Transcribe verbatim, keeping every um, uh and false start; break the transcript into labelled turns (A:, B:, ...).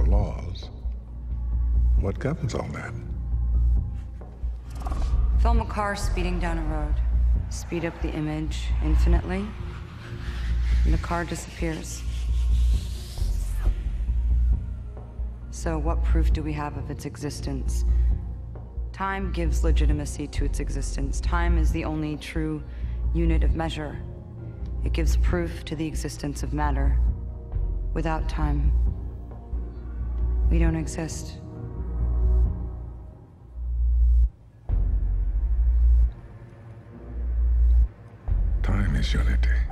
A: laws, what governs all that?
B: Film a car speeding down a road. Speed up the image infinitely, and the car disappears. So what proof do we have of its existence? Time gives legitimacy to its existence. Time is the only true unit of measure. It gives proof to the existence of matter. Without time, we don't exist.
A: Time is unity.